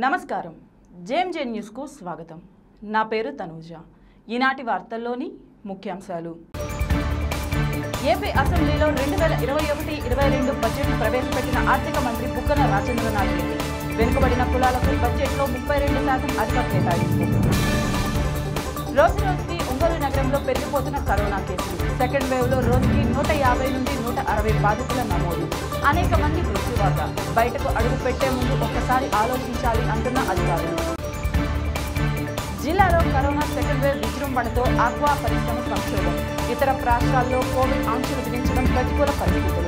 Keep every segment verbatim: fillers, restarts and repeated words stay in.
నమస్కారం J M J news కు స్వాగతం నా పేరు తనూజ ఈనాటి వార్తల్లోని ముఖ్యాంశాలు ఏపీ అసెంబ్లీలో రెండు వేల ఇరవై ఒకటి ఇరవై రెండు బడ్జెట్ ప్రవేశపెట్టిన ఆర్థిక మంత్రి బుగ్గన రాజేంద్రనాథ్ రెడ్డి వెనుకబడిన కులాలకు బడ్జెట్లో ముప్పై రెండు శాతం అధిక కేటాయింపు రోజు రోజుకి ఒంగోలు నగరంలో పెరిగిపోతున్న కరోనా కేసులు సెకండ్ వేవ్ లో రోజుకి నూట యాభై నుండి నూట అరవై బాధితుల నమోదు అనేక మంది మృత్యువాత బయటకు అడుగు పెట్టే ముందు ఒక్కసారి ఆలోచించాలి అంటున్న అధికారులు జిల్లాలో కరోనా సెకండ్ వేవ్ విజృంభణతో ఆక్వా పరిశ్రమ సంక్షోభం ఇతర రాష్ట్రాల్లో కోవిడ్ ఆంక్షలు విధించడం ప్రతికూల పరిస్థితులు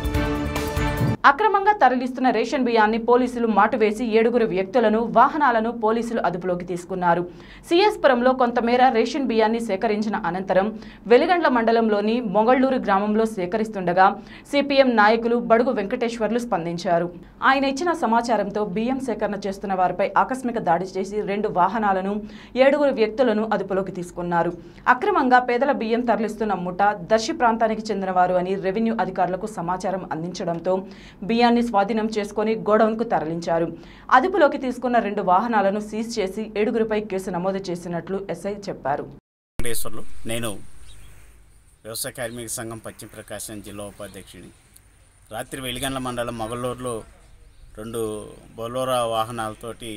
అక్రమంగా తరలిస్తున్న రేషన్ బియ్యాన్ని పోలీసులు మాటువేసి ఏడుగురు వ్యక్తులను వాహనాలను పోలీసులు అదుపులోకి తీసుకున్నారు సిఎస్పురంలో కొంతమేర రేషన్ బియ్యాన్ని సేకరించిన అనంతరం వెలిగండ్ల మండలంలోని మొగళ్ళూరు గ్రామంలో సేకరిస్తుండగా సిపిఎం నాయకులు బడుగు వెంకటేశ్వర్లు స్పందించారు ఆయన ఇచ్చిన సమాచారంతో బియ్యం సేకరణ చేస్తున్న వారిపై ఆకస్మిక దాడి చేసి రెండు వాహనాలను ఏడుగురు వ్యక్తులను అదుపులోకి తీసుకున్నారు అక్రమంగా పేదల బియ్యం తరలిస్తున్న ముఠ దర్శి ప్రాంతానికి చెందినవారు అని రెవెన్యూ అధికారులకు సమాచారం అందించడంతో బియ్యాన్ని స్వాధీనం చేసుకుని గోడౌన్కు తరలించారు అదుపులోకి తీసుకున్న రెండు వాహనాలను సీజ్ చేసి ఏడుగురిపై కేసు నమోదు చేసినట్లు ఎస్ఐ చెప్పారు. నేను వ్యవసాయ కార్మిక సంఘం పశ్చిమ ప్రకాశం జిల్లా ఉపాధ్యక్షుడిని. రాత్రి వెలిగండ్ల మండలం మొగలూరులో రెండు బొలోరా వాహనాలతోటి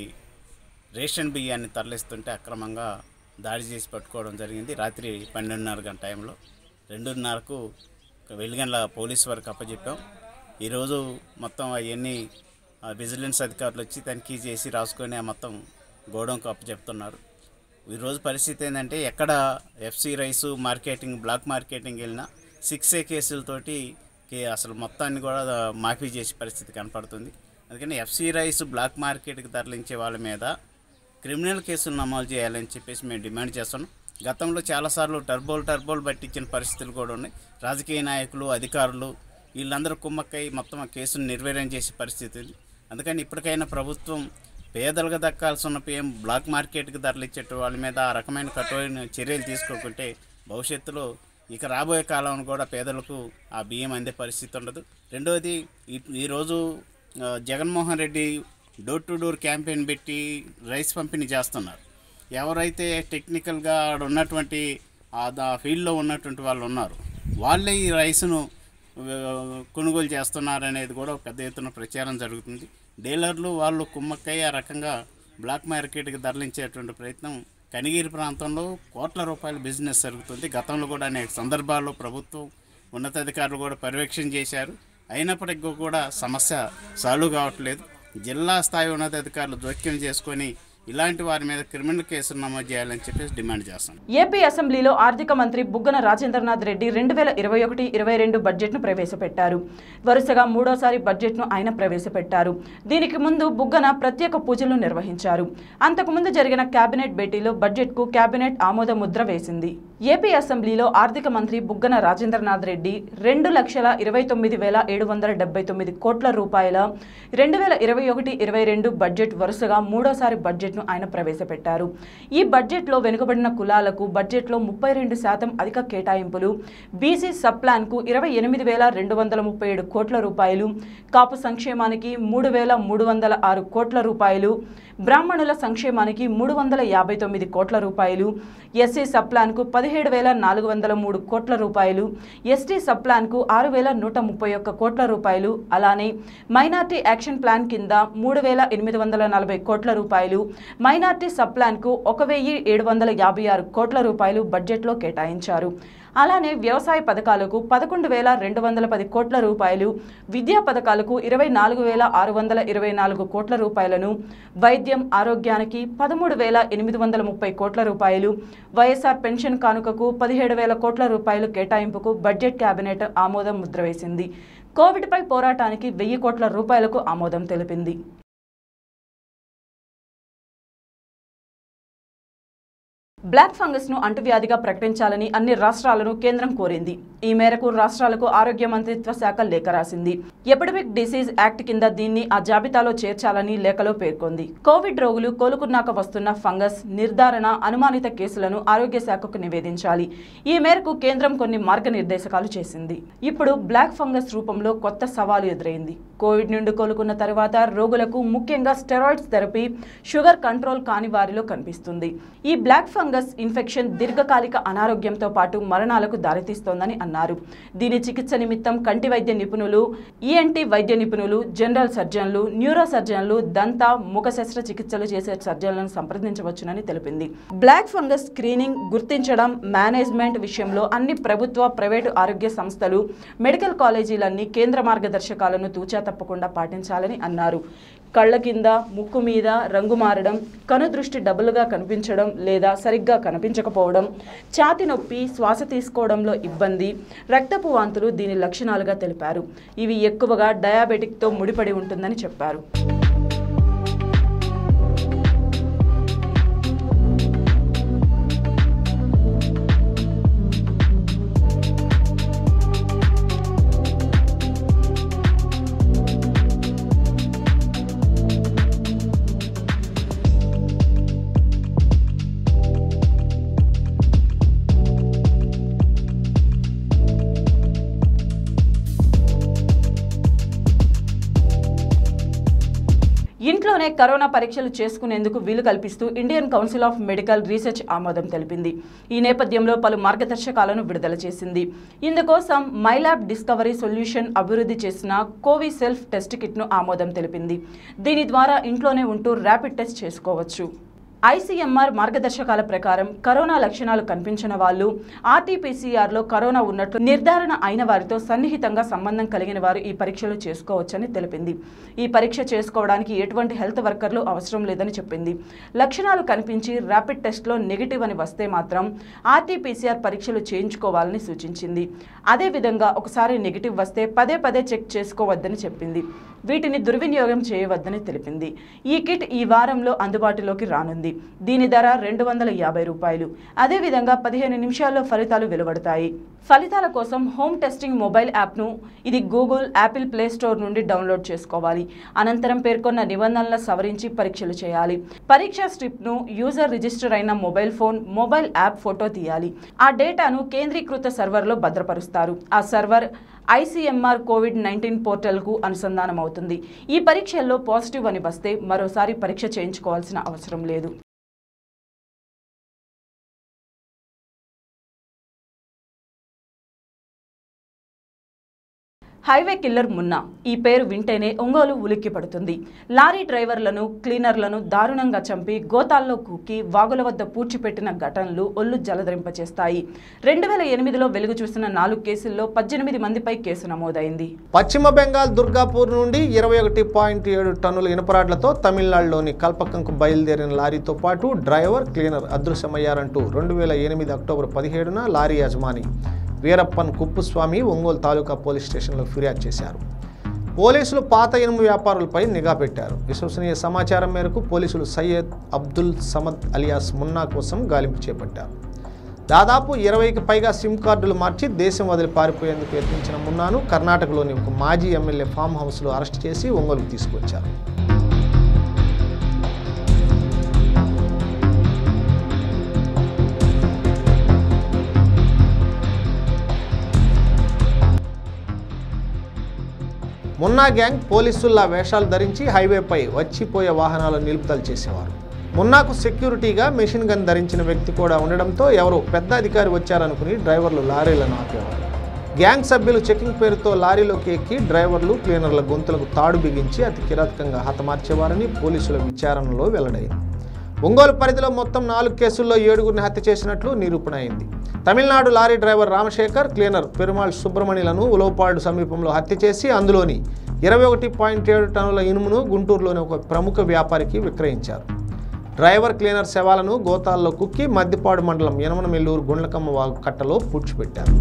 రేషన్ బియ్యాన్ని తరలిస్తుంటే అక్రమంగా దాడి చేసి పట్టుకోవడం జరిగింది. రాత్రి పన్నెండున్నర గంట టైంలో రెండున్నరకు వెలిగండ్ల పోలీసు వారికి అప్పచెప్పాం. ఈరోజు మొత్తం అవన్నీ విజిలెన్స్ అధికారులు వచ్చి తనిఖీ చేసి రాసుకొని ఆ మొత్తం గోడౌన్కు అప్పచెప్తున్నారు. ఈరోజు పరిస్థితి ఏంటంటే ఎక్కడ F C rice marketing black marketing వెళ్ళినా సిక్స్ ఏ కేసులతోటి అసలు మొత్తాన్ని కూడా మాఫీ చేసే పరిస్థితి కనపడుతుంది. అందుకని ఎఫ్సి రైస్ బ్లాక్ మార్కెట్కి తరలించే వాళ్ళ మీద క్రిమినల్ కేసులు నమోదు చేయాలని చెప్పేసి మేము డిమాండ్ చేస్తున్నాం. గతంలో చాలాసార్లు టర్బోల్ టర్బోల్ పట్టించిన పరిస్థితులు కూడా ఉన్నాయి. రాజకీయ నాయకులు అధికారులు వీళ్ళందరూ కుమ్మక్కై మొత్తం ఆ కేసును నిర్వీర్యం చేసే పరిస్థితి. అందుకని ఇప్పటికైనా ప్రభుత్వం పేదలకు దక్కాల్సి ఉన్న పిఎం బ్లాక్ మార్కెట్కి తరలిచ్చే వాళ్ళ మీద ఆ రకమైన కఠోర చర్యలు తీసుకోకుంటే భవిష్యత్తులో ఇక రాబోయే కాలంలో కూడా పేదలకు ఆ బియ్యం అందే పరిస్థితి ఉండదు. రెండవది ఈరోజు Jaganmohan Reddy door to door campaign పెట్టి రైస్ పంపిణీ చేస్తున్నారు. ఎవరైతే టెక్నికల్గా ఉన్నటువంటి ఆ ఫీల్డ్లో ఉన్నటువంటి వాళ్ళు ఉన్నారు వాళ్ళే ఈ రైస్ను కొనుగోలు చేస్తున్నారనేది కూడా పెద్ద ఎత్తున ప్రచారం జరుగుతుంది. డీలర్లు వాళ్ళు కుమ్మక్కై ఆ రకంగా బ్లాక్ మార్కెట్కి తరలించేటువంటి ప్రయత్నం కనిగిరి ప్రాంతంలో కోట్ల రూపాయల బిజినెస్ జరుగుతుంది. గతంలో కూడా అనేక సందర్భాల్లో ప్రభుత్వం ఉన్నతాధికారులు కూడా పర్యవేక్షణ చేశారు. అయినప్పటికీ కూడా సమస్య సాల్వ్ కావట్లేదు. జిల్లా స్థాయి ఉన్నతాధికారులు జోక్యం చేసుకొని ఇలాంటి వారి మీద క్రిమినల్ కేసులు నమోదు చేయాలని చెప్పేసి డిమాండ్ చేస్తాం. ఏపీ అసెంబ్లీలో ఆర్థిక మంత్రి బుగ్గన రాజేంద్రనాథ్ రెడ్డి రెండు వేల ఇరవై ఒకటి ఇరవై రెండు బడ్జెట్ను ప్రవేశపెట్టారు. వరుసగా మూడోసారి బడ్జెట్ను ఆయన ప్రవేశపెట్టారు. దీనికి ముందు బుగ్గన ప్రత్యేక పూజలు నిర్వహించారు. అంతకుముందు జరిగిన కేబినెట్ భేటీలో బడ్జెట్కు కేబినెట్ ఆమోద ముద్ర వేసింది. ఏపీ అసెంబ్లీలో ఆర్థిక మంత్రి బుగ్గన రాజేంద్రనాథ్ రెడ్డి రెండు లక్షల ఇరవై తొమ్మిది వేల ఏడు వందల డెబ్బై తొమ్మిది కోట్ల రూపాయల రెండు వేల ఇరవై ఒకటి ఇరవై రెండు బడ్జెట్ వరుసగా మూడోసారి బడ్జెట్ను ఆయన ప్రవేశపెట్టారు. ఈ బడ్జెట్లో వెనుకబడిన కులాలకు బడ్జెట్లో ముప్పై రెండు శాతం అధిక కేటాయింపులు, బీసీ సబ్ ప్లాన్కు ఇరవై ఎనిమిది వేల రెండు వందల ముప్పై ఏడు కోట్ల రూపాయలు, కాపు సంక్షేమానికి మూడు వేల మూడు వందల ఆరు కోట్ల రూపాయలు, బ్రాహ్మణుల సంక్షేమానికి మూడు వందల యాభై తొమ్మిది కోట్ల రూపాయలు, ఎస్సీ సబ్ ప్లాన్కు పదిహేడు వేల నాలుగు వందల మూడు కోట్ల రూపాయలు, ఎస్టీ సబ్ ప్లాన్కు ఆరు వేల నూట ముప్పై ఒక్క కోట్ల రూపాయలు, అలానే మైనార్టీ యాక్షన్ ప్లాన్ కింద మూడు వేల ఎనిమిది వందల నలభై కోట్ల రూపాయలు, మైనార్టీ సబ్ ప్లాన్కు ఒక వెయ్యి ఏడు వందల యాభై ఆరు కోట్ల రూపాయలు బడ్జెట్లో కేటాయించారు. అలానే వ్యవసాయ పథకాలకు పదకొండు వేల రెండు వందల పది కోట్ల రూపాయలు, విద్యా పథకాలకు ఇరవై నాలుగు వేల ఆరు వందల ఇరవై నాలుగు కోట్ల రూపాయలను, వైద్యం ఆరోగ్యానికి పదమూడు వేల ఎనిమిది వందల ముప్పై కోట్ల రూపాయలు, వైఎస్ఆర్ పెన్షన్ కానుకకు పదిహేడు వేల కోట్ల రూపాయలు కేటాయింపుకు బడ్జెట్ కేబినెట్ ఆమోదం ముద్ర వేసింది. కోవిడ్పై పోరాటానికి వెయ్యి కోట్ల రూపాయలకు ఆమోదం తెలిపింది. బ్లాక్ ఫంగస్ ను అంటువ్యాధిగా ప్రకటించాలని అన్ని రాష్ట్రాలను కేంద్రం కోరింది. ఈ మేరకు రాష్ట్రాలకు ఆరోగ్య మంత్రిత్వ శాఖ లేఖ రాసింది. ఎపిడమిక్ డిసీజ్ యాక్ట్ కింద దీన్ని ఆ జాబితాలో చేర్చాలని లేఖలో పేర్కొంది. కోవిడ్ రోగులు కోలుకున్నాక వస్తున్న ఫంగస్ నిర్ధారణ, అనుమానిత కేసులను ఆరోగ్య శాఖకు నివేదించాలి. ఈ మేరకు కేంద్రం కొన్ని మార్గనిర్దేశకాలు చేసింది. ఇప్పుడు బ్లాక్ ఫంగస్ రూపంలో కొత్త సవాలు ఎదురైంది. కోవిడ్ నుండి కోలుకున్న తర్వాత రోగులకు ముఖ్యంగా స్టెరాయిడ్స్ థెరపీ, షుగర్ కంట్రోల్ కాని వారిలో కనిపిస్తుంది. ఈ బ్లాక్ ఫంగస్ ఇన్ఫెక్షన్ దీర్ఘకాలిక అనారోగ్యంతో పాటు మరణాలకు దారితీస్తోందని అన్నారు. దీని చికిత్స నిమిత్తం కంటి వైద్య నిపుణులు, ఈఎన్టీ వైద్య నిపుణులు, జనరల్ సర్జన్లు, న్యూరో సర్జన్లు, దంత, ముఖ శస్త్ర చికిత్సలు చేసే సర్జన్లను సంప్రదించవచ్చునని తెలిపింది. బ్లాక్ ఫంగస్ స్క్రీనింగ్, గుర్తించడం, మేనేజ్మెంట్ విషయంలో అన్ని ప్రభుత్వ, ప్రైవేటు ఆరోగ్య సంస్థలు, మెడికల్ కాలేజీలన్నీ కేంద్ర మార్గదర్శకాలను తూచా తప్పకుండా పాటించాలని అన్నారు. కళ్ళ కింద, ముక్కు మీద రంగు మారడం, కనుదృష్టి డబుల్గా కనిపించడం లేదా సరిగ్గా కనిపించకపోవడం, ఛాతి నొప్పి, శ్వాస తీసుకోవడంలో ఇబ్బంది, రక్తపు వాంతులు దీని లక్షణాలుగా తెలిపారు. ఇవి ఎక్కువగా డయాబెటిక్తో ముడిపడి ఉంటుందని చెప్పారు. ఇంట్లోనే కరోనా పరీక్షలు చేసుకునేందుకు వీలు కల్పిస్తూ Indian Council of Medical Research ఆమోదం తెలిపింది. ఈ నేపథ్యంలో పలు మార్గదర్శకాలను విడుదల చేసింది. ఇందుకోసం మైలాబ్ డిస్కవరీ సొల్యూషన్ అభివృద్ధి చేసిన కోవి సెల్ఫ్ టెస్ట్ కిట్ను ఆమోదం తెలిపింది. దీని ద్వారా ఇంట్లోనే ఉంటూ ర్యాపిడ్ టెస్ట్ చేసుకోవచ్చు. ఐసీఎంఆర్ మార్గదర్శకాల ప్రకారం కరోనా లక్షణాలు కనిపించిన వాళ్ళు, ఆర్టీపీసీఆర్లో కరోనా ఉన్నట్లు నిర్ధారణ అయిన వారితో సన్నిహితంగా సంబంధం కలిగిన వారు ఈ పరీక్షలు చేసుకోవచ్చని తెలిపింది. ఈ పరీక్ష చేసుకోవడానికి ఎటువంటి హెల్త్ వర్కర్లు అవసరం లేదని చెప్పింది. లక్షణాలు కనిపించి ర్యాపిడ్ టెస్ట్లో నెగిటివ్ అని వస్తే మాత్రం ఆర్టీపీసీఆర్ పరీక్షలు చేయించుకోవాలని సూచించింది. అదేవిధంగా ఒకసారి నెగిటివ్ వస్తే పదే పదే చెక్ చేసుకోవద్దని చెప్పింది. వీటిని దుర్వినియోగం చేయవద్దని తెలిపింది. ఈ కిట్ ఈ వారంలో అందుబాటులోకి రానుంది. దీని ధర రెండు వందల యాభై రూపాయలు. అదేవిధంగా పదిహేను నిమిషాల్లో ఫలితాలు వెలువడతాయి. ఫలితాల కోసం హోమ్ టెస్టింగ్ మొబైల్ యాప్ను ఇది గూగుల్, యాపిల్ ప్లే స్టోర్ నుండి డౌన్లోడ్ చేసుకోవాలి. అనంతరం పేర్కొన్న నిబంధనలను సవరించి పరీక్షలు చేయాలి. పరీక్ష స్ట్రిప్ను యూజర్ రిజిస్టర్ అయిన mobile phone, mobile app photo తీయాలి. ఆ డేటాను కేంద్రీకృత సర్వర్లో భద్రపరుస్తారు. ఆ సర్వర్ ఐసీఎంఆర్ కోవిడ్ నైన్టీన్ పోర్టల్కు అనుసంధానం అవుతుంది. ఈ పరీక్షల్లో పాజిటివ్ అని వస్తే మరోసారి పరీక్ష చేయించుకోవాల్సిన అవసరం లేదు. Highway killer Munna. ఈ పేరు వింటేనే ఒంగోలు ఉలిక్కి పడుతుంది. లారీ డ్రైవర్లను, క్లీనర్లను దారుణంగా చంపి గోతాల్లో కూకి వాగుల వద్ద పూడ్చిపెట్టిన ఘటనలు ఒళ్ళు జలధరింపచేస్తాయి. రెండు వేల ఎనిమిదిలో వెలుగు చూసిన నాలుగు కేసుల్లో పద్దెనిమిది మందిపై కేసు నమోదైంది. పశ్చిమ బెంగాల్ దుర్గాపూర్ నుండి ఇరవై ఒకటి పాయింట్ ఏడు టన్నుల ఇనుపరాడ్లతో తమిళనాడులోని కల్పకంకు బయలుదేరిన లారీతో పాటు డ్రైవర్, క్లీనర్ అదృశ్యమయ్యారంటూ రెండు వేల ఎనిమిది అక్టోబర్ పదిహేడున లారీ యజమాని వీరప్పన్ కుప్పుస్వామి ఒంగోలు తాలూకా పోలీస్ స్టేషన్లో ఫిర్యాదు చేశారు. పోలీసులు పాత ఇనుము వ్యాపారులపై నిఘా పెట్టారు. విశ్వసనీయ సమాచారం మేరకు పోలీసులు సయ్యద్ అబ్దుల్ సమద్ అలియాస్ మున్నా కోసం గాలింపు చేపట్టారు. దాదాపు ఇరవైకి పైగా సిమ్ కార్డులు మార్చి దేశం వదిలి పారిపోయేందుకు యత్నించిన మున్నాను కర్ణాటకలోని ఒక మాజీ ఎమ్మెల్యే ఫామ్ హౌస్లో అరెస్ట్ చేసి ఒంగోలుకు తీసుకొచ్చారు. మున్నా గ్యాంగ్ పోలీసుల్లా వేషాలు ధరించి హైవేపై వచ్చిపోయే వాహనాలను నిలుపుదల చేసేవారు. మున్నాకు సెక్యూరిటీగా మెషిన్ గన్ ధరించిన వ్యక్తి కూడా ఉండడంతో ఎవరో పెద్ద అధికారి వచ్చారనుకుని డ్రైవర్లు లారీలను ఆపేవారు. గ్యాంగ్ సభ్యులు చెకింగ్ పేరుతో లారీలోకి ఎక్కి డ్రైవర్లు, క్లీనర్ల గొంతులకు తాడు బిగించి అతి కిరాతకంగా హతమార్చేవారని పోలీసుల విచారణలో వెల్లడైంది. ఒంగోలు పరిధిలో మొత్తం నాలుగు కేసుల్లో ఏడుగురిని హత్య చేసినట్లు నిరూపణ అయింది. Tamil Nadu lorry driver Ramasekhar, cleaner Perumal సుబ్రమణిలను ఉలవపాడు సమీపంలో హత్య చేసి అందులోని ఇరవై ఒకటి పాయింట్ ఏడు టన్నుల ఇనుమును గుంటూరులోని ఒక ప్రముఖ వ్యాపారికి విక్రయించారు. డ్రైవర్, క్లీనర్ శవాలను గోతాల్లో కుక్కి మద్దిపాడు మండలం యనమనమెల్లూరు గుండ్లకమ్మ వాగు కట్టలో పూడ్చిపెట్టారు.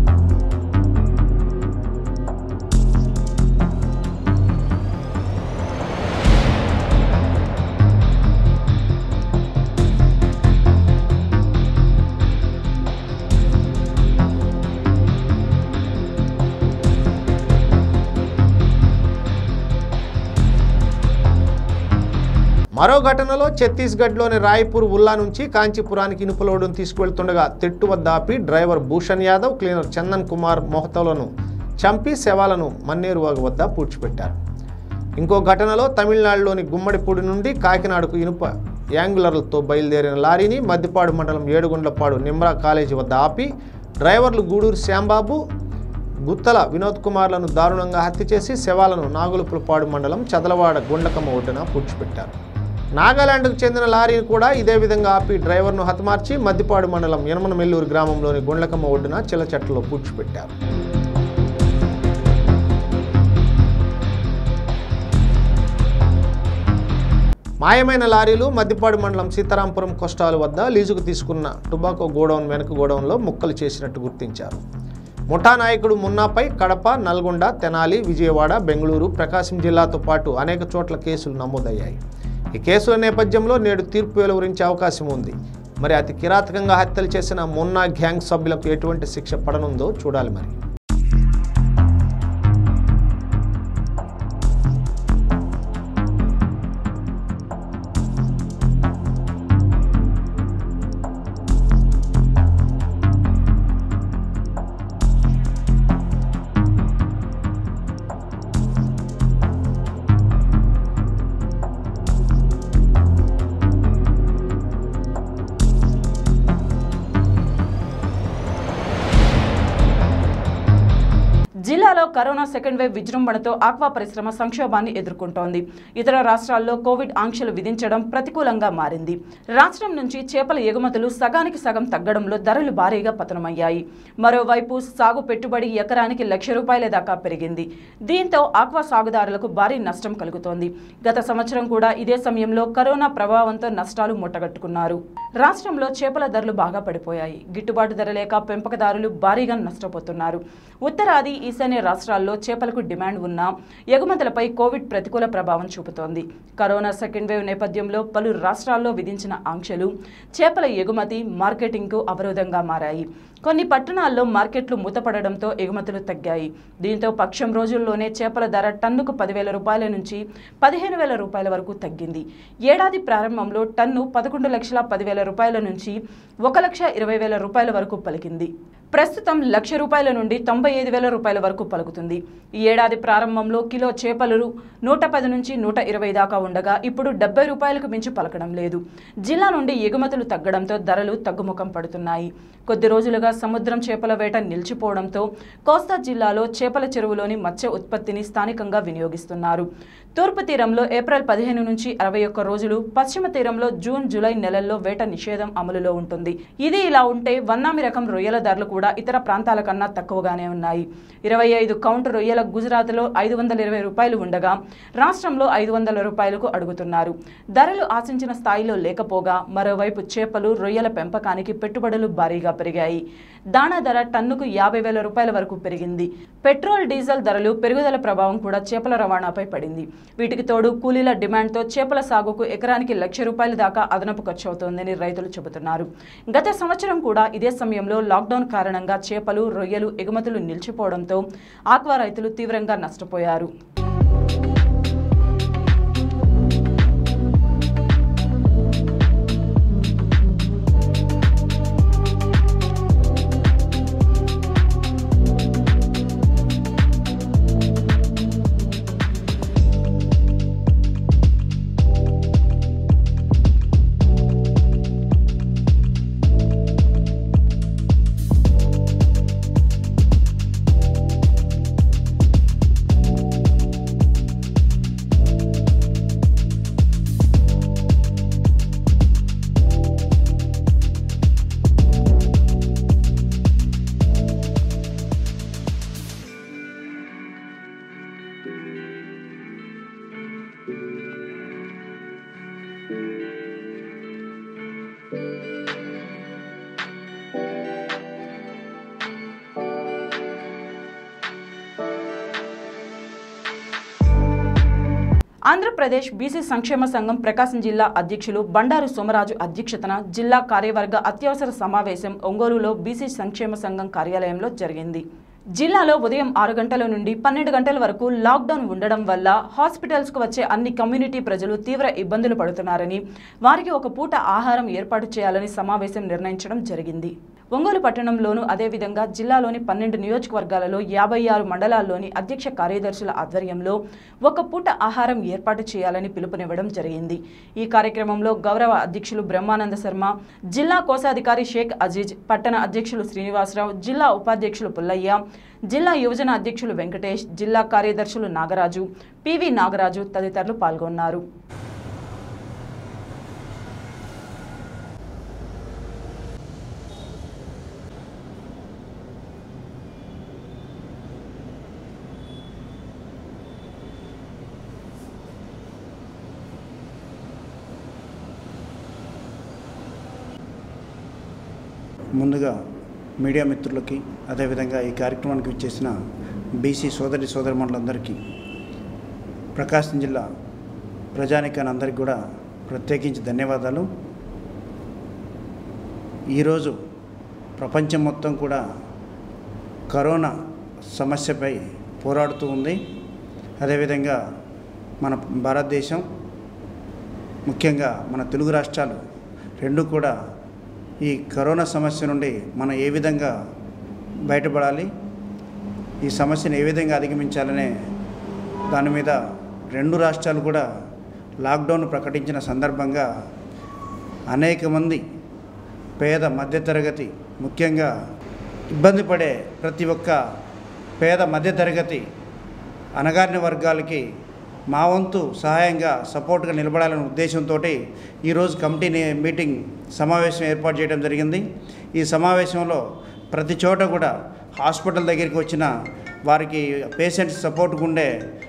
మరో ఘటనలో ఛత్తీస్గఢ్లోని రాయ్పూర్ ఉల్లా నుంచి కాంచీపురానికి ఇనుప లోడును తీసుకువెళ్తుండగా తెట్టు వద్ద ఆపి డ్రైవర్ భూషణ్ యాదవ్, క్లీనర్ చందన్ కుమార్ మొహతోలను చంపి శవాలను మన్నేరువాగు వద్ద పూడ్చిపెట్టారు. ఇంకో ఘటనలో తమిళనాడులోని గుమ్మడిపూడి నుండి కాకినాడకు ఇనుప యాంగులర్లతో బయలుదేరిన లారీని మద్దిపాడు మండలం ఏడుగుండ్లపాడు నిమ్రా కాలేజీ వద్ద ఆపి డ్రైవర్లు గూడూరు శ్యాంబాబు, గుత్తల వినోద్ కుమార్లను దారుణంగా హత్య చేసి శవాలను నాగులుపులపాడు మండలం చదలవాడ గుండకమ్మ ఒడ్డున పూడ్చిపెట్టారు. నాగాలాండ్కు చెందిన లారీని కూడా ఇదే విధంగా ఆపి డ్రైవర్ను హతమార్చి మద్దిపాడు మండలం యనమనమెల్లూరు గ్రామంలోని గుండకమ్మ ఒడ్డున చిల్లచెట్టలో పూడ్చిపెట్టారు. మాయమైన లారీలు మద్దిపాడు మండలం సీతారాంపురం కోస్టాలు వద్ద లీజుకు తీసుకున్న టొబాకో గోడౌన్ వెనుక గోడౌన్లో ముక్కలు చేసినట్టు గుర్తించారు. ముఠా నాయకుడు మున్నాపై కడప, నల్గొండ, తెనాలి, విజయవాడ, బెంగళూరు, ప్రకాశం జిల్లాతో పాటు అనేక చోట్ల కేసులు నమోదయ్యాయి. ఈ కేసుల నేపథ్యంలో నేడు తీర్పు వెలువరించే అవకాశం ఉంది. మరి అతి కిరాతకంగా హత్యలు చేసిన మున్నా గ్యాంగ్ సభ్యులకు ఎటువంటి శిక్ష పడనుందో చూడాలి. మరి జిల్లాలో కరోనా సెకండ్ వేవ్ విజృంభణతో ఆక్వా పరిశ్రమ సంక్షోభాన్ని ఎదుర్కొంటోంది. ఇతర రాష్ట్రాల్లో కోవిడ్ ఆంక్షలు విధించడం ప్రతికూలంగా మారింది. రాష్ట్రం నుంచి చేపల ఎగుమతులు సగానికి సగం తగ్గడంలో ధరలు భారీగా పతనమయ్యాయి. మరోవైపు సాగు పెట్టుబడి ఎకరానికి లక్ష రూపాయల దాకా పెరిగింది. దీంతో ఆక్వా సాగుదారులకు భారీ నష్టం కలుగుతోంది. గత సంవత్సరం కూడా ఇదే సమయంలో కరోనా ప్రభావంతో నష్టాలు మూటగట్టుకున్నారు. రాష్ట్రంలో చేపల ధరలు బాగా పడిపోయాయి. గిట్టుబాటు ధర లేక పెంపకదారులు భారీగా నష్టపోతున్నారు. ఉత్తరాది, ఈశాన్య రాష్ట్రాల్లో చేపలకు డిమాండ్ ఉన్నా ఎగుమతులపై కోవిడ్ ప్రతికూల ప్రభావం చూపుతోంది. కరోనా సెకండ్ వేవ్ నేపథ్యంలో పలు రాష్ట్రాల్లో విధించిన ఆంక్షలు చేపల ఎగుమతి, మార్కెటింగ్కు అవరోధంగా మారాయి. కొన్ని పట్టణాల్లో మార్కెట్లు మూతపడడంతో ఎగుమతులు తగ్గాయి. దీంతో పక్షం రోజుల్లోనే చేపల ధర టన్నుకు పదివేల రూపాయల నుంచి పదిహేను వేల రూపాయల వరకు తగ్గింది. ఏడాది ప్రారంభంలో టన్ను పదకొండు లక్షల పదివేల రూపాయల నుంచి ఒక లక్ష ఇరవై వేల రూపాయల వరకు పలికింది. ప్రస్తుతం లక్ష రూపాయల నుండి తొంభై ఐదు వేల రూపాయల వరకు పలుకుతుంది. ఈ ఏడాది ప్రారంభంలో కిలో చేపలు నూట పది నుంచి నూట ఇరవై దాకా ఉండగా ఇప్పుడు డెబ్బై రూపాయలకు మించి పలకడం లేదు. జిల్లా నుండి ఎగుమతులు తగ్గడంతో ధరలు తగ్గుముఖం పడుతున్నాయి. కొద్ది రోజులుగా సముద్రం చేపల వేట నిలిచిపోవడంతో కోస్తా జిల్లాలో చేపల చెరువులోని మత్స్య ఉత్పత్తిని స్థానికంగా వినియోగిస్తున్నారు. తూర్పు తీరంలో ఏప్రిల్ పదిహేను నుంచి అరవై ఒక్క రోజులు, పశ్చిమ తీరంలో జూన్, జూలై నెలల్లో వేట నిషేధం అమలులో ఉంటుంది. ఇది ఇలా ఉంటే వన్నామి రకం రొయ్యల ధరలు కూడా ఇతర ప్రాంతాల కన్నా తక్కువగానే ఉన్నాయి. ఇరవై ఐదు కౌంట్ రొయ్యల గుజరాత్లో ఐదు వందల ఇరవై రూపాయలు ఉండగా రాష్ట్రంలో ఐదు వందల రూపాయలకు అడుగుతున్నారు. ధరలు ఆశించిన స్థాయిలో లేకపోగా మరోవైపు చేపలు, రొయ్యల పెంపకానికి పెట్టుబడులు భారీగా పెరిగాయి. దాణా ధర టన్నుకు యాభై వేల రూపాయల వరకు పెరిగింది. పెట్రోల్, డీజిల్ ధరలు పెరుగుదల ప్రభావం కూడా చేపల రవాణాపై పడింది. వీటికి తోడు కూలీల డిమాండ్తో చేపల సాగుకు ఎకరానికి లక్ష రూపాయల దాకా అదనపు ఖర్చు అవుతోందని రైతులు చెబుతున్నారు. గత సంవత్సరం కూడా ఇదే సమయంలో లాక్డౌన్ కారణంగా చేపలు, రొయ్యలు ఎగుమతులు నిలిచిపోవడంతో ఆక్వా రైతులు తీవ్రంగా నష్టపోయారు. ఆంధ్రప్రదేశ్ బీసీ సంక్షేమ సంఘం ప్రకాశం జిల్లా అధ్యక్షులు బండారు సోమరాజు అధ్యక్షతన జిల్లా కార్యవర్గ అత్యవసర సమావేశం ఒంగోలులో బీసీ సంక్షేమ సంఘం కార్యాలయంలో జరిగింది. జిల్లాలో ఉదయం ఆరు గంటల నుండి పన్నెండు గంటల వరకు లాక్డౌన్ ఉండడం వల్ల హాస్పిటల్స్కు వచ్చే అన్ని కమ్యూనిటీ ప్రజలు తీవ్ర ఇబ్బందులు పడుతున్నారని, వారికి ఒక పూట ఆహారం ఏర్పాటు చేయాలని సమావేశం నిర్ణయించడం జరిగింది. ఒంగోలు పట్టణంలోనూ అదేవిధంగా జిల్లాలోని పన్నెండు నియోజకవర్గాలలో యాభై ఆరు మండలాల్లోని అధ్యక్ష కార్యదర్శుల ఆధ్వర్యంలో ఒక పూట ఆహారం ఏర్పాటు చేయాలని పిలుపునివ్వడం జరిగింది. ఈ కార్యక్రమంలో గౌరవ అధ్యక్షులు బ్రహ్మానంద శర్మ, జిల్లా కోశాధికారి షేక్ అజీజ్, పట్టణ అధ్యక్షులు శ్రీనివాసరావు, జిల్లా ఉపాధ్యక్షులు పుల్లయ్య, జిల్లా యువజన అధ్యక్షులు వెంకటేష్, జిల్లా కార్యదర్శులు నాగరాజు, పివి నాగరాజు తదితరులు పాల్గొన్నారు. ముందుగా మీడియా మిత్రులకి, అదేవిధంగా ఈ కార్యక్రమానికి ఇచ్చేసిన బీసీ సోదరి సోదరిమణులందరికీ, ప్రకాశం జిల్లా ప్రజానికాన్ని అందరికీ కూడా ప్రత్యేకించి ధన్యవాదాలు. ఈరోజు ప్రపంచం మొత్తం కూడా కరోనా సమస్యపై పోరాడుతూ ఉంది. అదేవిధంగా మన భారతదేశం, ముఖ్యంగా మన తెలుగు రాష్ట్రాలు రెండు కూడా ఈ కరోనా సమస్య నుండి మనం ఏ విధంగా బయటపడాలి, ఈ సమస్యను ఏ విధంగా అధిగమించాలనే దాని మీద రెండు రాష్ట్రాలు కూడా లాక్డౌన్ ప్రకటించిన సందర్భంగా అనేక మంది పేద మధ్యతరగతి, ముఖ్యంగా ఇబ్బంది పడే ప్రతి ఒక్క పేద మధ్యతరగతి అణగారిన వర్గాలకి మా వంతు సహాయంగా సపోర్ట్గా నిలబడాలనే ఉద్దేశంతో ఈరోజు కమిటీ మీటింగ్ సమావేశం ఏర్పాటు చేయడం జరిగింది. ఈ సమావేశంలో ప్రతి చోట కూడా హాస్పిటల్ దగ్గరికి వచ్చిన వారికి పేషెంట్స్ సపోర్ట్గా ఉండే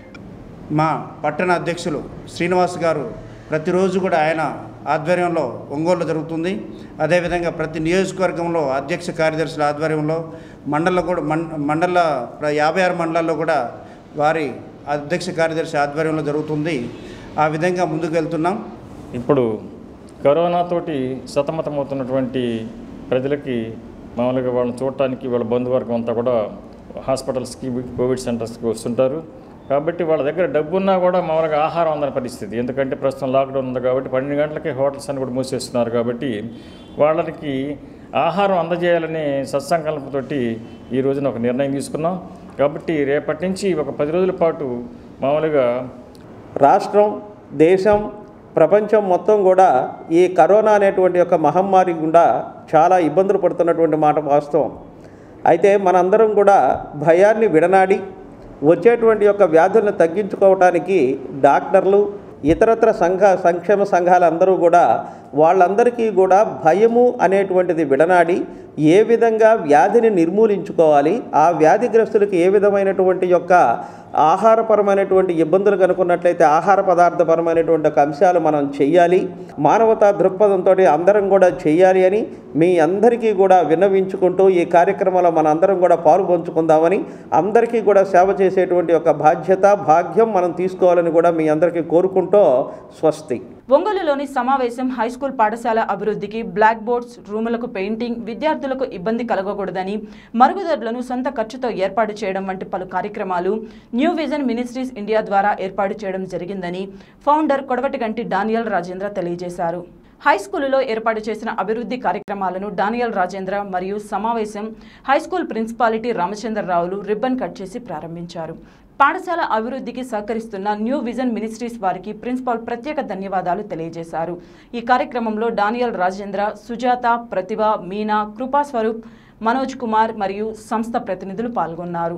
మా పట్టణ అధ్యక్షులు శ్రీనివాస్ గారు ప్రతిరోజు కూడా ఆయన ఆధ్వర్యంలో ఒంగోలు జరుగుతుంది. అదేవిధంగా ప్రతి నియోజకవర్గంలో అధ్యక్ష కార్యదర్శుల ఆధ్వర్యంలో మండల కూడా మండల యాభై ఆరు మండలాల్లో కూడా వారి అధ్యక్ష కార్యదర్శి ఆధ్వర్యంలో జరుగుతుంది. ఆ విధంగా ముందుకు వెళ్తున్నాం. ఇప్పుడు కరోనాతోటి సతమతమవుతున్నటువంటి ప్రజలకి మామూలుగా వాళ్ళని చూడటానికి వాళ్ళ బంధువర్గం అంతా కూడా హాస్పిటల్స్కి, కోవిడ్ సెంటర్స్కి వస్తుంటారు. కాబట్టి వాళ్ళ దగ్గర డబ్బు ఉన్నా కూడా మామూలుగా ఆహారం అందని పరిస్థితి. ఎందుకంటే ప్రస్తుతం లాక్డౌన్ ఉంది కాబట్టి పన్నెండు గంటలకి హోటల్స్ అని కూడా మూసేస్తున్నారు. కాబట్టి వాళ్ళకి ఆహారం అందజేయాలనే సత్సంకల్పంతో ఈ రోజున ఒక నిర్ణయం తీసుకున్నాం. కాబట్టి రేపటి నుంచి ఒక పది రోజుల పాటు మామూలుగా రాష్ట్రం, దేశం, ప్రపంచం మొత్తం కూడా ఈ కరోనా అనేటువంటి ఒక మహమ్మారి గుండా చాలా ఇబ్బందులు పడుతున్నటువంటి మాట వాస్తవం. అయితే మనందరం కూడా భయాన్ని విడనాడి వచ్చేటువంటి యొక్క వ్యాధులను తగ్గించుకోవటానికి డాక్టర్లు, ఇతరత్ర సంఘ సంక్షేమ సంఘాలు అందరూ కూడా వాళ్ళందరికీ కూడా భయము అనేటువంటిది విడనాడి ఏ విధంగా వ్యాధిని నిర్మూలించుకోవాలి, ఆ వ్యాధిగ్రస్తులకు ఏ విధమైనటువంటి యొక్క ఆహారపరమైనటువంటి ఇబ్బందులు కనుక్కున్నట్లయితే ఆహార పదార్థపరమైనటువంటి ఒక అంశాలు మనం చెయ్యాలి, మానవతా దృక్పథంతో అందరం కూడా చెయ్యాలి అని మీ అందరికీ కూడా విన్నవించుకుంటూ ఈ కార్యక్రమంలో మన అందరం కూడా పాలు పంచుకుందామని, అందరికీ కూడా సేవ చేసేటువంటి ఒక బాధ్యత, భాగ్యం మనం తీసుకోవాలని కూడా మీ అందరికీ కోరుకుంటూ స్వస్తి. ఒంగోలులోని సమావేశం హైస్కూల్ పాఠశాల అభివృద్ధికి బ్లాక్ బోర్డ్స్, రూములకు పెయింటింగ్, విద్యార్థులకు ఇబ్బంది కలగకూడదని మరుగుదొడ్లను సొంత ఖర్చుతో ఏర్పాటు చేయడం వంటి పలు కార్యక్రమాలు న్యూ విజన్ మినిస్ట్రీస్ ఇండియా ద్వారా ఏర్పాటు చేయడం జరిగిందని ఫౌండర్ కొడవటిగంటి డానియల్ రాజేంద్ర తెలియజేశారు. హైస్కూలులో ఏర్పాటు చేసిన అభివృద్ధి కార్యక్రమాలను డానియల్ రాజేంద్ర మరియు సమావేశం హైస్కూల్ ప్రిన్సిపాలిటీ రామచంద్రరావులు రిబ్బన్ కట్ చేసి ప్రారంభించారు. పాఠశాల అభివృద్ధికి సహకరిస్తున్న న్యూ విజన్ మినిస్ట్రీస్ వారికి ప్రిన్సిపాల్ ప్రత్యేక ధన్యవాదాలు తెలియజేశారు. ఈ కార్యక్రమంలో డానియల్ రాజేంద్ర, సుజాత, ప్రతిభ, మీనా, కృపాస్వరూప్, మనోజ్ కుమార్ మరియు సంస్థ ప్రతినిధులు పాల్గొన్నారు.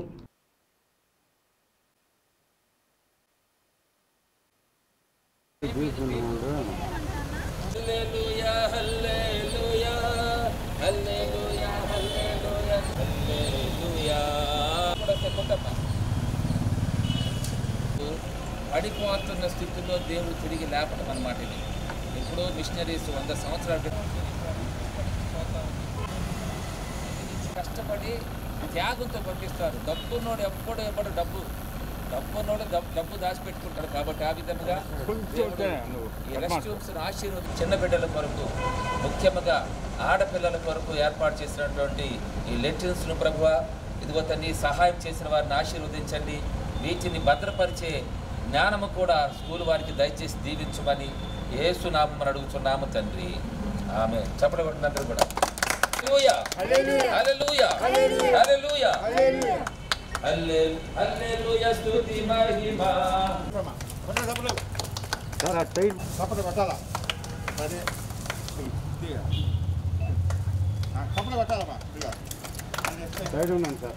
పడిపోతున్న స్థితిలో దేవుడు తిరిగి లేపడం అన్నమాట. ఇది ఇప్పుడు మిషనరీస్ వంద సంవత్సరాలు కష్టపడి త్యాగంతో పంపిస్తారు. డబ్బున్నోడు ఎప్పుడు ఎప్పుడు డబ్బు డబ్బున్నోడు డబ్బు దాచిపెట్టుకుంటాడు. కాబట్టి ఆ విధంగా ఈ రెస్ట్ రూమ్స్ ఆశీర్వదం చిన్న బిడ్డల కొరకు, ముఖ్యంగా ఆడపిల్లల కొరకు ఏర్పాటు చేసినటువంటి ఈ లెట్రిన్స్ను ప్రభువా ఇదిగో తండ్రి సహాయం చేసిన వారిని ఆశీర్వదించండి. వీటిని భద్రపరిచే జ్ఞానము కూడా స్కూల్ వారికి దయచేసి దీవించమని యేసు నామమున అడుగుతున్నాము తండ్రి. ఆమె చప్పట్లు కొట్టినందరూ కూడా హల్లెలూయా హల్లెలూయా హల్లెలూయా హల్లెలూయా స్తుతి మహిమ. చప్పట్లు కొట్టాలా సరే చప్పట్లు కొట్టాలమ్మా సైడ్ ఉన్నాను సార్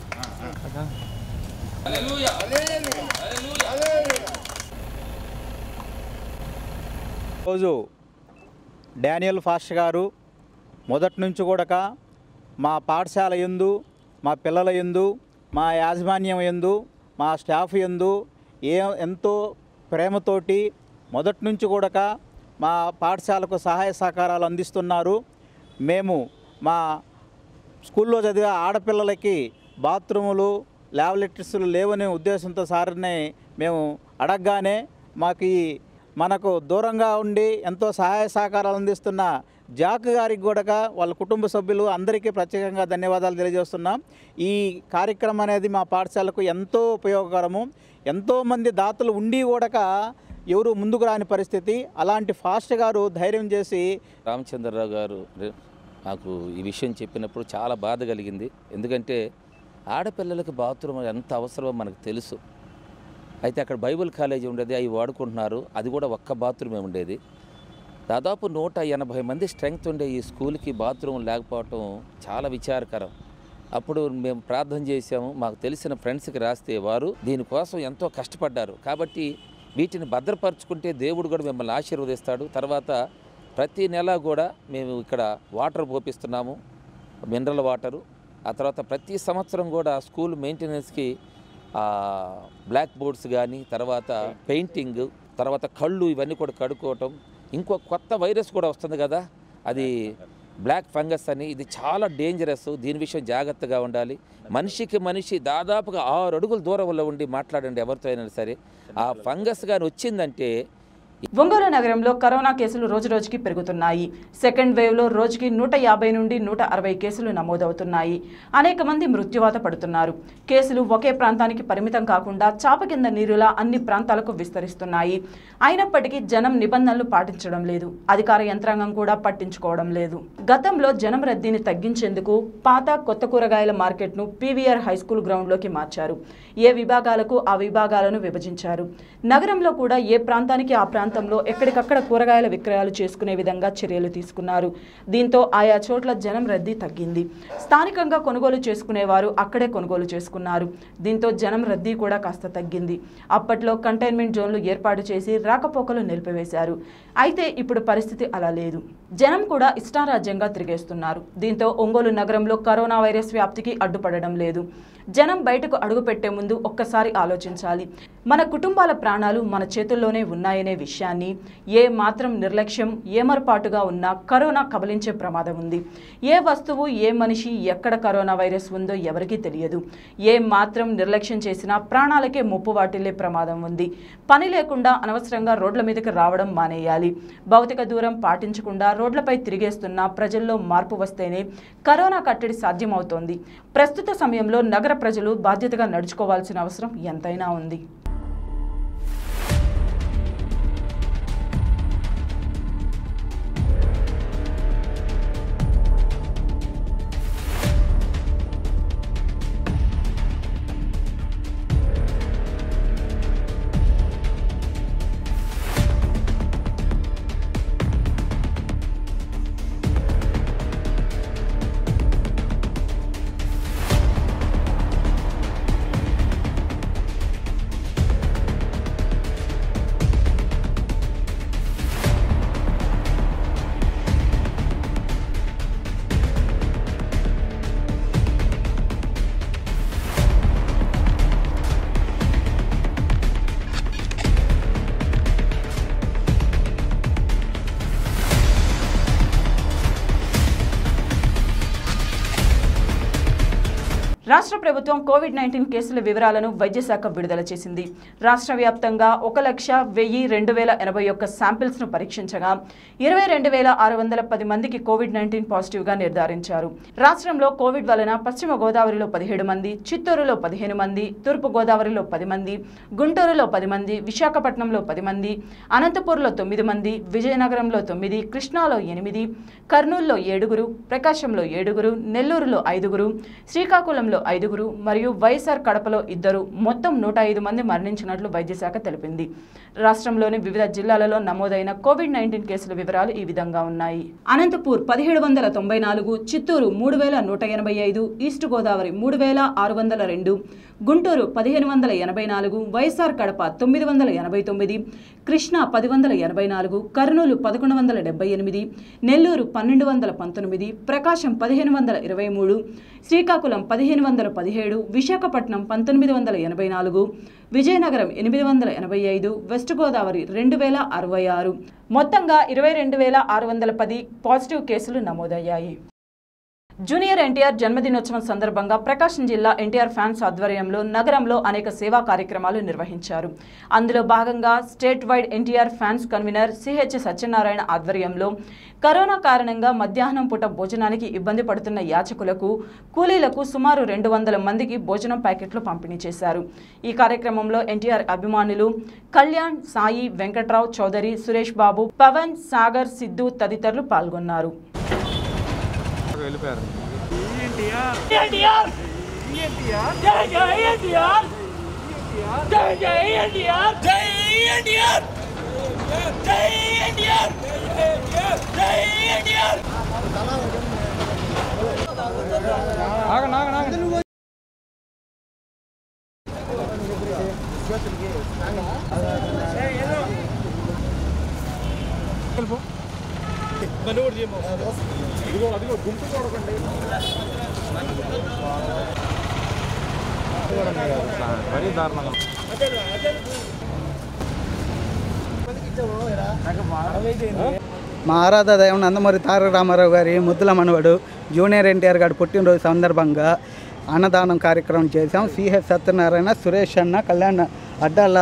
హల్లెలూయా హల్లెలూయా. రోజు డానియల్ ఫాస్ట్ గారు మొదటి నుంచి కూడా మా పాఠశాల యందు, మా పిల్లల యందు, మా యాజమాన్యం యందు, మా స్టాఫ్ యందు ఏ ఎంతో ప్రేమతోటి మొదటి నుంచి కూడా మా పాఠశాలకు సహాయ సహకారాలు అందిస్తున్నారు. మేము మా స్కూల్లో చదివే ఆడపిల్లలకి బాత్రూములు ల్యాబొరేటరీస్లు లేవనే ఉద్దేశంతో సార్ని మేము అడగగానే మాకు మనకు దూరంగా ఉండి ఎంతో సహాయ సహకారాలు అందిస్తున్న జాక్ గారికి కూడా వాళ్ళ కుటుంబ సభ్యులు అందరికీ ప్రత్యేకంగా ధన్యవాదాలు తెలియజేస్తున్నాం. ఈ కార్యక్రమం అనేది మా పాఠశాలకు ఎంతో ఉపయోగకరము. ఎంతోమంది దాతలు ఉండి కూడా ఎవరు ముందుకు రాని పరిస్థితి. అలాంటి ఫాస్ట్ గారు ధైర్యం చేసి రామచంద్రరావు గారు నాకు ఈ విషయం చెప్పినప్పుడు చాలా బాధ కలిగింది. ఎందుకంటే ఆడపిల్లలకి బాత్రూమ్ ఎంత అవసరమో మనకు తెలుసు. అయితే అక్కడ బైబిల్ కాలేజీ ఉండేది, అవి వాడుకుంటున్నారు. అది కూడా ఒక్క బాత్రూమే ఉండేది. దాదాపు నూట ఎనభై మంది స్ట్రెంగ్త్ ఉండే ఈ స్కూల్కి బాత్రూమ్ లేకపోవటం చాలా విచారకరం. అప్పుడు మేము ప్రార్థన చేసాము. మాకు తెలిసిన ఫ్రెండ్స్కి రాస్తే వారు దీనికోసం ఎంతో కష్టపడ్డారు. కాబట్టి వీటిని భద్రపరుచుకుంటే దేవుడు కూడా మిమ్మల్ని ఆశీర్వదిస్తాడు. తర్వాత ప్రతి నెల కూడా మేము ఇక్కడ వాటర్ పోపిస్తున్నాము, మినరల్ వాటరు. ఆ తర్వాత ప్రతి సంవత్సరం కూడా స్కూల్ మెయింటెనెన్స్కి బ్లాక్ బోర్డ్స్ కానీ, తర్వాత పెయింటింగ్, తర్వాత కళ్ళు ఇవన్నీ కూడా కడుక్కోవటం. ఇంకో కొత్త వైరస్ కూడా వస్తుంది కదా, అది బ్లాక్ ఫంగస్ అని. ఇది చాలా డేంజరస్. దీని విషయం జాగ్రత్తగా ఉండాలి. మనిషికి మనిషి దాదాపుగా ఆరు అడుగుల దూరంలో ఉండి మాట్లాడండి ఎవరితో అయినా సరే. ఆ ఫంగస్ కానీ వచ్చిందంటే. ఒంగోలు నగరంలో కరోనా కేసులు రోజురోజుకి పెరుగుతున్నాయి. సెకండ్ వేవ్లో రోజుకి నూట యాభై నుండి నూట అరవై కేసులు నమోదవుతున్నాయి. అనేక మంది మృత్యువాత పడుతున్నారు. కేసులు ఒకే ప్రాంతానికి పరిమితం కాకుండా చాప కింద నీరులా అన్ని ప్రాంతాలకు విస్తరిస్తున్నాయి. అయినప్పటికీ జనం నిబంధనలు పాటించడం లేదు. అధికార యంత్రాంగం కూడా పట్టించుకోవడం లేదు. గతంలో జనం రద్దీని తగ్గించేందుకు పాత కొత్త కూరగాయల మార్కెట్ను పీవీఆర్ హైస్కూల్ గ్రౌండ్లోకి మార్చారు. ఏ విభాగాలకు ఆ విభాగాలను విభజించారు. నగరంలో కూడా ఏ ప్రాంతానికి ఆ ప్రాంతంలో ఎక్కడికక్కడ కూరగాయల విక్రయాలు చేసుకునే విధంగా చర్యలు తీసుకున్నారు. దీంతో ఆయా చోట్ల జనం రద్దీ తగ్గింది. స్థానికంగా కొనుగోలు చేసుకునేవారు అక్కడే కొనుగోలు చేసుకున్నారు. దీంతో జనం రద్దీ కూడా కాస్త తగ్గింది. అప్పట్లో కంటైన్మెంట్ జోన్లు ఏర్పాటు చేసి రాకపోకలు నిలిపివేశారు. అయితే ఇప్పుడు పరిస్థితి అలా లేదు. జనం కూడా ఇష్టారాజ్యంగా తిరిగేస్తున్నారు. దీంతో ఒంగోలు నగరంలో కరోనా వైరస్ వ్యాప్తికి అడ్డుపడడం లేదు. జనం బయటకు అడుగుపెట్టే ముందు ఒక్కసారి ఆలోచించాలి. మన కుటుంబాల ప్రాణాలు మన చేతుల్లోనే ఉన్నాయనే విషయాన్ని ఏ మాత్రం నిర్లక్ష్యం ఏమరపాటుగా ఉన్నా కరోనా కబలించే ప్రమాదం ఉంది. ఏ వస్తువు ఏ మనిషి ఎక్కడ కరోనా వైరస్ ఉందో ఎవరికీ తెలియదు. ఏ మాత్రం నిర్లక్ష్యం చేసినా ప్రాణాలకే ముప్పు వాటిల్లే ప్రమాదం ఉంది. పని లేకుండా అనవసరంగా రోడ్ల మీదకి రావడం మానేయాలి. భౌతిక దూరం పాటించకుండా రోడ్లపై తిరిగేస్తున్న ప్రజల్లో మార్పు వస్తేనే కరోనా కట్టడి సాధ్యమవుతోంది. ప్రస్తుత సమయంలో నగర ప్రజలు బాధ్యతగా నడుచుకోవాల్సిన అవసరం ఎంతైనా ఉంది. రాష్ట్ర ప్రభుత్వం కోవిడ్ నైన్టీన్ కేసుల వివరాలను వైద్య శాఖ విడుదల చేసింది. రాష్ట్ర వ్యాప్తంగా ఒక లక్ష వెయ్యి రెండు వేల ఎనభై ఒక్క శాంపిల్స్ ను పరీక్షించగా ఇరవై రెండు వేల ఆరు వందల పది మందికి కోవిడ్ నైన్టీన్ పాజిటివ్ గా నిర్ధారించారు. రాష్ట్రంలో కోవిడ్ వలన పశ్చిమ గోదావరిలో పదిహేడు మంది, చిత్తూరులో పదిహేను మంది, తూర్పు గోదావరిలో పది మంది, గుంటూరులో పది మంది, విశాఖపట్నంలో పది మంది, అనంతపూర్లో తొమ్మిది మంది, విజయనగరంలో తొమ్మిది, కృష్ణాలో ఎనిమిది, కర్నూలులో ఏడుగురు, ప్రకాశంలో ఏడుగురు, నెల్లూరులో ఐదుగురు, శ్రీకాకుళంలో ఐదుగురు మరియు వైఎస్ఆర్ కడపలో ఇద్దరు, మొత్తం నూట ఐదు మంది మరణించినట్లు వైద్యశాఖ తెలిపింది. రాష్ట్రంలోని వివిధ జిల్లాలలో నమోదైన కోవిడ్ నైన్టీన్ కేసుల వివరాలు ఈ విధంగా ఉన్నాయి. అనంతపూర్ పదిహేడు వందల తొంభై నాలుగు, చిత్తూరు మూడు వేల నూట ఎనభై ఐదు, ఈస్ట్ గోదావరి మూడు వేల ఆరు వందల రెండు, గుంటూరు పదిహేను వందల ఎనభై నాలుగు, వైఎస్ఆర్ కడప తొమ్మిది వందల ఎనభై తొమ్మిది, కృష్ణా పది వందల ఎనభై నాలుగు, కర్నూలు పదకొండు వందల డెబ్బై ఎనిమిది, నెల్లూరు పన్నెండు వందల పంతొమ్మిది, ప్రకాశం పదిహేను వందల ఇరవై మూడు, శ్రీకాకుళం పదిహేను వందల పదిహేడు, విశాఖపట్నం పంతొమ్మిది వందల ఎనభై నాలుగు, విజయనగరం ఎనిమిది వందల ఎనభై ఐదు, వెస్ట్ గోదావరి రెండు వేల అరవై ఆరు, మొత్తంగా ఇరవై రెండు వేల ఆరు వందల పది పాజిటివ్ కేసులు నమోదయ్యాయి. జూనియర్ ఎన్టీఆర్ జన్మదినోత్సవం సందర్భంగా ప్రకాశం జిల్లా ఎన్టీఆర్ ఫ్యాన్స్ ఆధ్వర్యంలో నగరంలో అనేక సేవా కార్యక్రమాలు నిర్వహించారు. అందులో భాగంగా state wide NTR fans convener CH Satyanarayana ఆధ్వర్యంలో కరోనా కారణంగా మధ్యాహ్నం పూట భోజనానికి ఇబ్బంది పడుతున్న యాచకులకు, కూలీలకు సుమారు రెండు వందల మందికి భోజనం ప్యాకెట్లు పంపిణీ చేశారు. ఈ కార్యక్రమంలో ఎన్టీఆర్ అభిమానులు కళ్యాణ్, సాయి, వెంకట్రావు చౌదరి, సురేష్ బాబు, పవన్, సాగర్, సిద్ధు తదితరులు పాల్గొన్నారు. మా ఆరాధ దైవం నందమూరి తారక రామారావు గారి ముద్దుల మనవడు జూనియర్ ఎన్టీఆర్ గారి పుట్టినరోజు సందర్భంగా అన్నదానం కార్యక్రమం చేశాం. సిహెచ్ సత్యనారాయణ, సురేష్ అన్న, కళ్యాణ్, అడ్డాల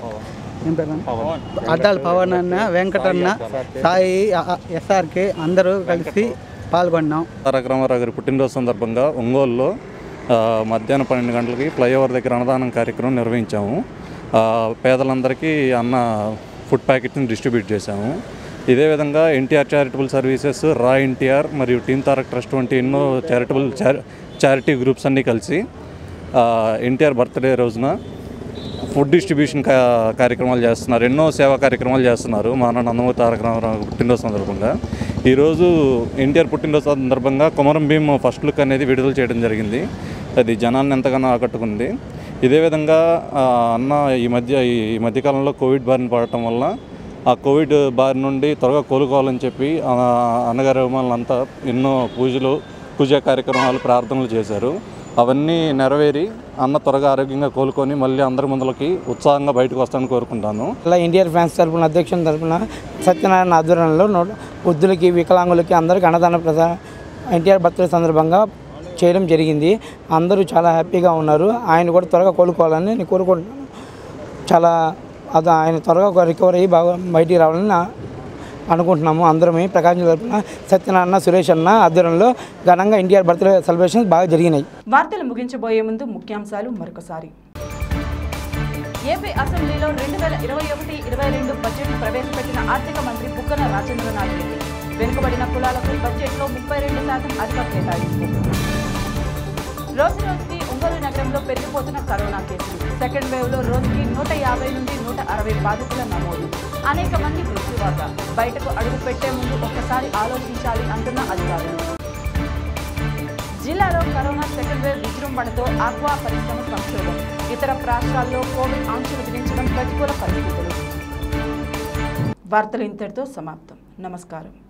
ఏం పేరు అడ్డాల పవన్ అన్న, వెంకటన్న, సాయి, ఎస్ఆర్కే అందరూ కలిసి పాల్గొన్నాం. తారక రామారావు గారి పుట్టినరోజు సందర్భంగా ఒంగోలులో మధ్యాహ్నం పన్నెండు గంటలకి ఫ్లైఓవర్ దగ్గర అన్నదానం కార్యక్రమం నిర్వహించాము. పేదలందరికీ అన్న ఫుడ్ ప్యాకెట్ని డిస్ట్రిబ్యూట్ చేశాము. ఇదే విధంగా ఎన్టీఆర్ చారిటబుల్ సర్వీసెస్, రా ఎన్టీఆర్ మరియు టీమ్ తారక్ ట్రస్ట్ వంటి ఎన్నో చారిటబుల్ చారిటీ గ్రూప్స్ అన్నీ కలిసి ఎన్టీఆర్ బర్త్డే రోజున ఫుడ్ డిస్ట్రిబ్యూషన్ కార్యక్రమాలు చేస్తున్నారు. ఎన్నో సేవా కార్యక్రమాలు చేస్తున్నారు మా నందమూరి తారక రామారావు పుట్టినరోజు సందర్భంగా. ఈరోజు ఎన్టీఆర్ పుట్టినరోజు సందర్భంగా కొమరం భీమ్ ఫస్ట్ లుక్ అనేది విడుదల చేయడం జరిగింది. అది జనాన్ని ఎంతగానో ఆకట్టుకుంది. ఇదే విధంగా అన్న ఈ మధ్య ఈ మధ్యకాలంలో కోవిడ్ బారిన పడటం వల్ల ఆ కోవిడ్ బారి నుండి త్వరగా కోలుకోవాలని చెప్పి అన్నగారి అభిమానులంతా ఎన్నో పూజలు, పూజా కార్యక్రమాలు, ప్రార్థనలు చేశారు. అవన్నీ నెరవేరి అన్న త్వరగా ఆరోగ్యంగా కోలుకొని మళ్ళీ అందరి ముందులకి ఉత్సాహంగా బయటకు వస్తానని కోరుకుంటాను. ఇలా ఎన్టీఆర్ ఫ్యాన్స్ తరఫున అధ్యక్షుల తరఫున సత్యనారాయణ ఆధ్వర్యంలో వృద్ధులకి, వికలాంగులకి అందరికీ అన్నదాన ప్రసాద ఎన్టీఆర్ బర్త్డే సందర్భంగా చేయడం జరిగింది. అందరూ చాలా హ్యాపీగా ఉన్నారు. ఆయన కూడా త్వరగా కోలుకోవాలని నేను కోరుకుంటున్నాను. చాలా అది ఆయన త్వరగా రికవర్ అయ్యి బాగా బయటికి రావాలని అనుకుంటున్నాము. అందరమే ప్రకాశం తరఫున సత్యనారాయణ, సురేష్ అన్న ఆధ్వర్యంలో ఘనంగా ఎన్టీఆర్ బర్త్డే సెలబ్రేషన్స్ బాగా జరిగినాయి. వార్తలు ముగించబోయే ముందు ముఖ్యాంశాలు మరొకసారి. ఏపీ అసెంబ్లీలో రెండు వేల ఇరవై ఒకటి ఇరవై రెండు బడ్జెట్ను ప్రవేశపెట్టిన ఆర్థిక మంత్రి బుగ్గన రాజేంద్రనాథ్ రెడ్డి. వెనుకబడిన కులాలకు బడ్జెట్లో ముప్పై రెండు శాతం అధిక కేటాయింపు. రోజు రోజుకి ఒంగోలు నగరంలో పెరిగిపోతున్న కరోనా కేసులు. సెకండ్ వేవ్ లో రోజుకి నూట యాభై నుండి నూట అరవై బాధితుల నమోదు. అనేక మంది మృత్యువాత. బయటకు అడుగు పెట్టే ముందు ఒక్కసారి ఆలోచించాలి అంటున్న అధికారులు. జిల్లాలో కరోనా సెకండ్ వేవ్ విజృంభణతో ఆక్వా పరిశ్రమ సంక్షోభం. ఇతర రాష్ట్రాల్లో కోవిడ్ ఆంక్షలు విధించడం ప్రతికూల పరిస్థితులు. వార్తలు ఇంతటితో సమాప్తం. నమస్కారం.